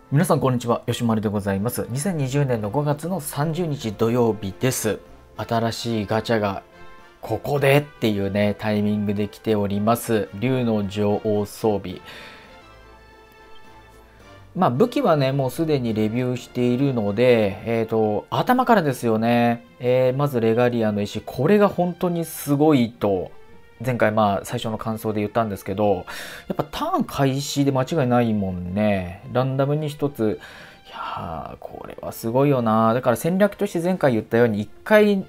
皆さんこんにちは、よしまるでございます。2020年の5月の30日土曜日です。新しいガチャがここでっていうね、タイミングで来ております。竜の女王装備。武器はね、もうすでにレビューしているので、頭からですよね。まずレガリアの石、これが本当にすごいと、前回最初の感想で言ったんですけど、やっぱターン開始で間違いないもんね。ランダムに一つ、いやー、これはすごいよな。だから戦略として前回言ったように、一回、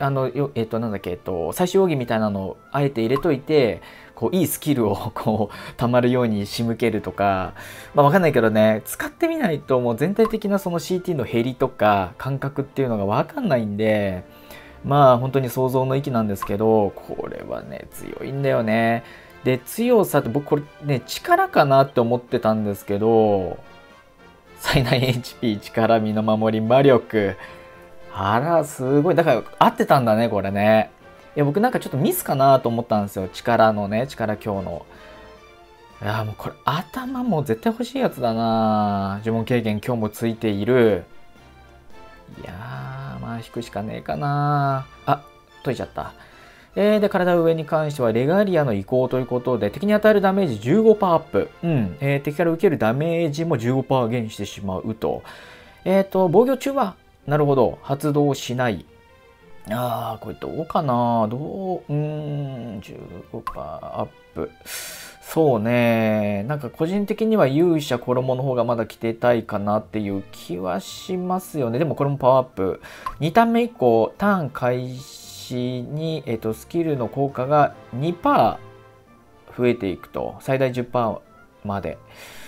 最終奥義みたいなのをあえて入れといて、こういいスキルをこう溜まるように仕向けるとか、わかんないけどね、使ってみないともう全体的なその CT の減りとか感覚っていうのがわかんないんで、本当に想像の域なんですけど、これはね強いんだよね。で、強さって僕これね力かなって思ってたんですけど、最大 HP、 力、身の守り、魔力、あらすごい。だから合ってたんだねこれね。いや、僕なんかちょっとミスかなと思ったんですよ。力のね、力強の。いや、もうこれ頭も絶対欲しいやつだな。呪文軽減今日もついている。いやー、引くしかねえかな。解いちゃった。で、体上に関してはレガリアの移行ということで、敵に与えるダメージ 15% アップ。敵から受けるダメージも 15% 減してしまうと。防御中は、なるほど、発動しない。これどうかな、15% アップ。そうね。なんか個人的には勇者衣の方がまだ着てたいかなっていう気はしますよね。でもこれもパワーアップ。2ターン目以降、ターン開始に、スキルの効果が 2% 増えていくと。最大 10% まで。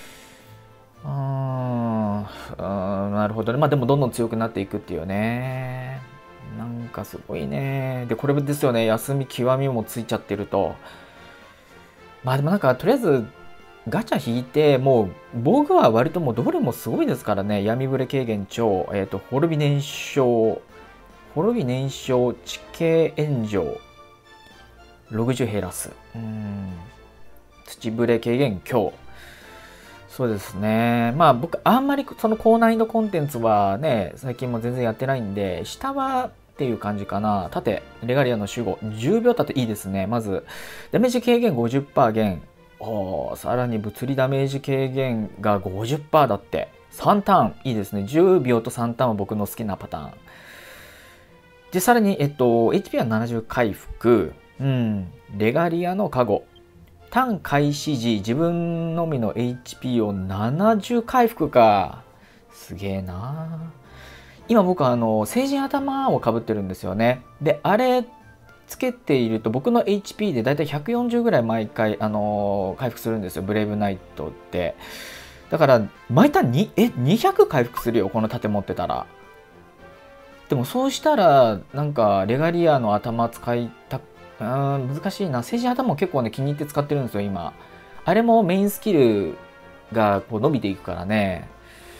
なるほどね。でもどんどん強くなっていくっていうね。なんかすごいね。で、これですよね。休み極みもついちゃってると。でもなんかとりあえずガチャ引いて、もう防具は割ともうどれもすごいですからね。闇ぶれ軽減超、滅び燃焼、地形炎上、60減らす。土ぶれ軽減強。そうですね。僕あんまりその高難易度コンテンツはね、最近も全然やってないんで、下はっていう感じかな。縦、レガリアの守護、10秒縦いいですね。まず、ダメージ軽減 50% 減。さらに物理ダメージ軽減が 50% だって。3ターンいいですね。10秒と3ターンは僕の好きなパターン。で、さらに、HP は70回復。レガリアのカゴ。ターン開始時、自分のみの HP を70回復か。すげえな。今僕は聖人頭をかぶってるんですよね。で、あれつけていると僕の HP でだいたい140ぐらい毎回、回復するんですよ。ブレイブナイトって。だから毎ターン200回復するよ、この盾持ってたら。でもそうしたらなんかレガリアの頭使いた難しいな。政治頭も結構ね気に入って使ってるんですよ今。あれもメインスキルがこう伸びていくからね。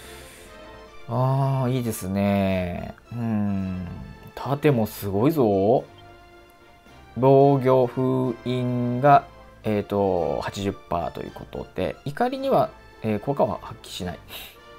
いいですね。盾もすごいぞ。防御封印が80% ということで、怒りには、効果は発揮しない。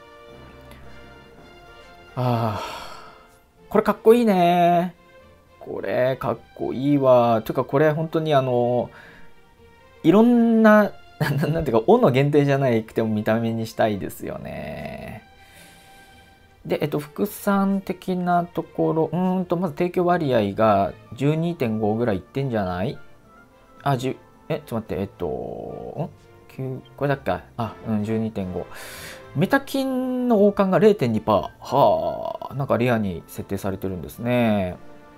これかっこいいね。これかっこいいわ。というかこれ本当にいろんななんていうか斧の限定じゃないくても見た目にしたいですよね。で、副産的なところ、まず提供割合が 12.5 ぐらいいってんじゃない？ちょっと待って、これだっけ12.5。メタ金の王冠が 0.2%。なんかレアに設定されてるんですね。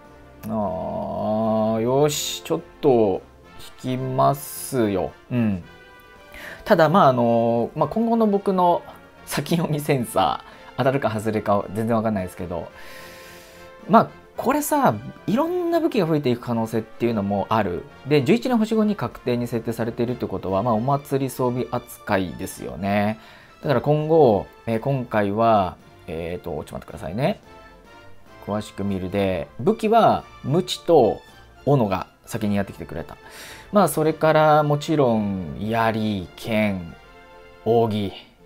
よし、ちょっと引きますよ。ただ今後の僕の先読みセンサー当たるか外れるか全然わかんないですけど、これさ、いろんな武器が増えていく可能性っていうのもある。で、11の星5に確定に設定されているってことは、お祭り装備扱いですよね。だから今後、今回は、ちょっと待ってくださいね。詳しく見るで、武器は無知と斧が先にやってきてくれた。それからもちろん槍、剣、扇、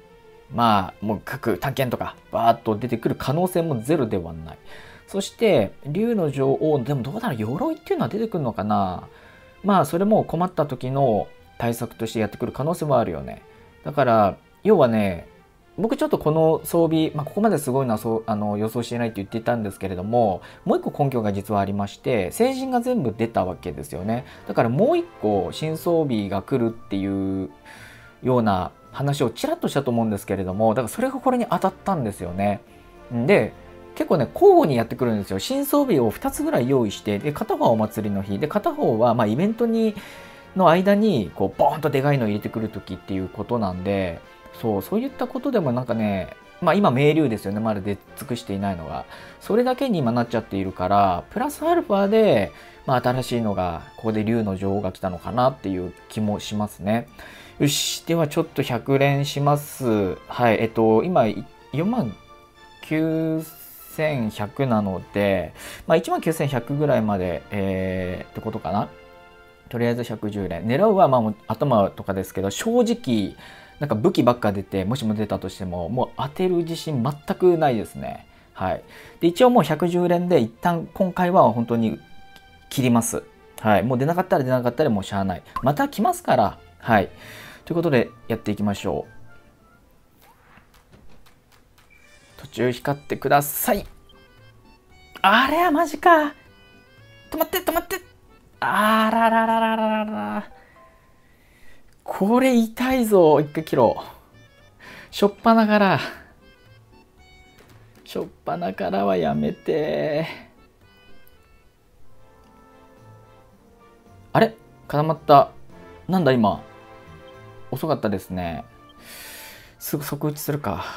まあ、もう各探検とか、バーっと出てくる可能性もゼロではない。そして、竜の女王、でもどうだろう、鎧っていうのは出てくるのかな。まあ、それも困った時の対策としてやってくる可能性もあるよね。だから、要はね、僕ちょっとこの装備、まあ、ここまですごいのは予想してないって言っていたんですけれども、もう一個根拠が実はありまして、成人が全部出たわけですよね。だからもう一個新装備が来るっていうような話をちらっとしたと思うんですけれども、だからそれがこれに当たったんですよね。で、結構ね、交互にやってくるんですよ。新装備を2つぐらい用意して、で、片方はお祭りの日、で、片方はまあイベントの間に、こう、ボーンとでかいのを入れてくる時っていうことなんで、そういったことでもなんかね、まあ今、明竜ですよね。まだ出尽くしていないのが。それだけに今なっちゃっているから、プラスアルファで、まあ新しいのが、ここで竜の女王が来たのかなっていう気もしますね。よし。ではちょっと100連します。はい。今、49,100なので、まあ19,100ぐらいまで、ってことかな。とりあえず110連。狙うはまあ頭とかですけど、正直、なんか武器ばっか出て、もしも出たとしても、もう当てる自信全くないですね。はい。で、一応もう110連で、一旦今回は本当に切ります。はい。もう出なかったら出なかったらもうしゃあない。また来ますから。はい。ということで、やっていきましょう。途中光ってください。あれはマジか。止まって、止まって。あららららららら。これ痛いぞ。一回切ろう。しょっぱなからはやめて。あれ固まった。なんだ今。遅かったですね。すぐ即打ちするか。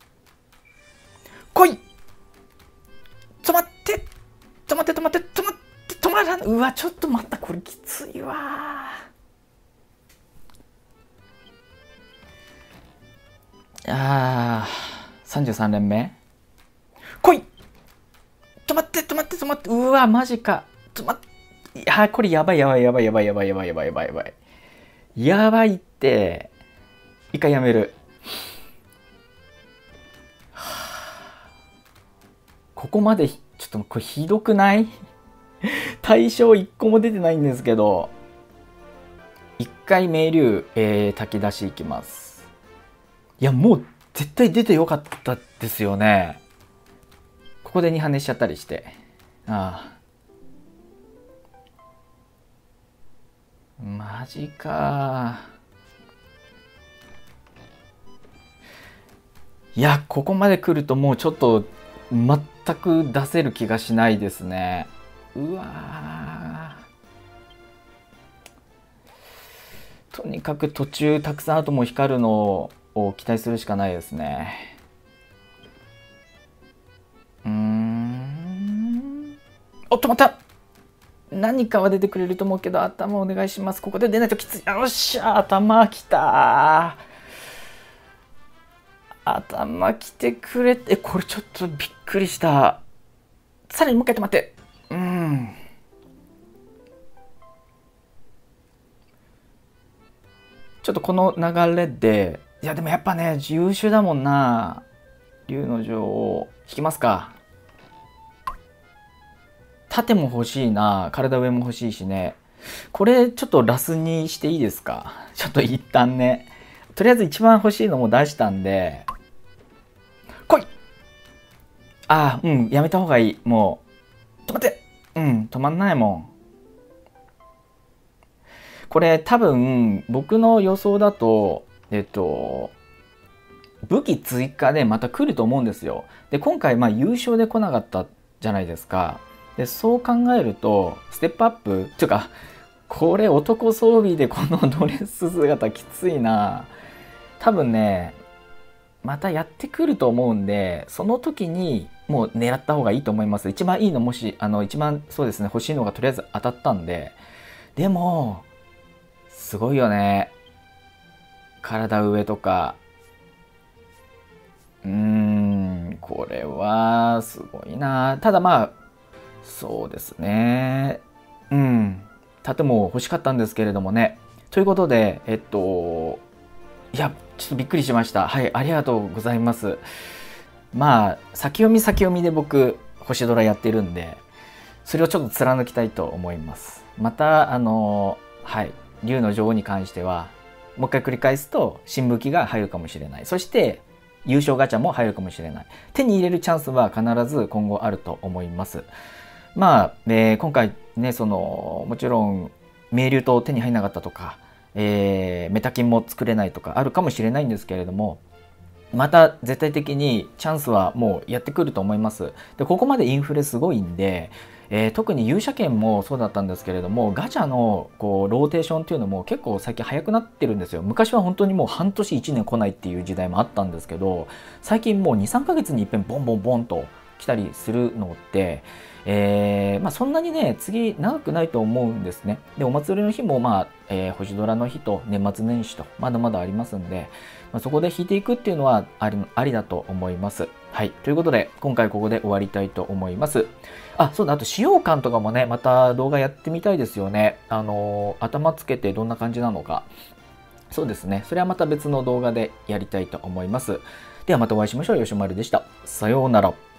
来い。止まって。止まって止まって止まって止まらん。うわ、ちょっと待った。これきついわ。33連目来い。止まって止まって止まって。うわ、マジか。止まって。いや、これやばいやばいやばいやばいやばいやばいやばいやばいやばい。やばいって。一回やめる。ここまでちょっとこれひどくない？対象1個も出てないんですけど、一回明竜、炊き出しいきます。いや、もう絶対出てよかったですよね。ここで2跳ねしちゃったりして。ああ。マジか。いや、ここまで来るともうちょっと全く出せる気がしないですね。うわー。とにかく途中たくさんあとも光るのを期待するしかないですね。お、止まった。何かは出てくれると思うけど、頭お願いします。ここで出ないときつい。よっしゃ、頭きた。頭きてくれて、これちょっとびっくりした。さらにもう一回止まって。ちょっとこの流れで、いやでもやっぱね、優秀だもんな。竜の女王、引きますか。盾も欲しいな。体上も欲しいしね。これちょっとラスにしていいですか。ちょっと一旦ね。とりあえず一番欲しいのも出したんで。来い。ああ、やめた方がいい。もう。止まって。止まんないもん。これ多分、僕の予想だと、武器追加でまた来ると思うんですよ。で、今回優勝で来なかったじゃないですか。で、そう考えると、ステップアップっていうか、これ男装備でこのドレス姿きついな。多分ね、またやってくると思うんで、その時にもう狙った方がいいと思います。一番いいのもし、一番そうですね、欲しいのがとりあえず当たったんで。でも、すごいよね。体上とか。これはすごいな。ただそうですね。盾も欲しかったんですけれどもね。ということで、 いや、ちょっとびっくりしました。はい、ありがとうございます。まあ、先読み先読みで僕、星ドラやってるんで、それをちょっと貫きたいと思います。また、はい、竜の女王に関しては、もう一回繰り返すと、新武器が入るかもしれない。そして、優勝ガチャも入るかもしれない。手に入れるチャンスは必ず今後あると思います。まあ、今回ね、もちろん、明竜と手に入らなかったとか、メタ金も作れないとかあるかもしれないんですけれども、また絶対的にチャンスはもうやってくると思います。で、ここまでインフレすごいんで、特に勇者券もそうだったんですけれども、ガチャのこうローテーションっていうのも結構最近早くなってるんですよ。昔は本当にもう半年1年来ないっていう時代もあったんですけど、最近もう2、3ヶ月に一遍ボンボンボンと来たりするのって、まあ、そんなにね、次長くないと思うんですね。で、お祭りの日も、まあ、星空の日と年末年始とまだまだありますんで、まあ、そこで引いていくっていうのはありだと思います。はい。ということで、今回ここで終わりたいと思います。あ、そうだ、あと使用感とかもね、また動画やってみたいですよね。頭つけてどんな感じなのか。そうですね。それはまた別の動画でやりたいと思います。ではまたお会いしましょう。よしまるでした。さようなら。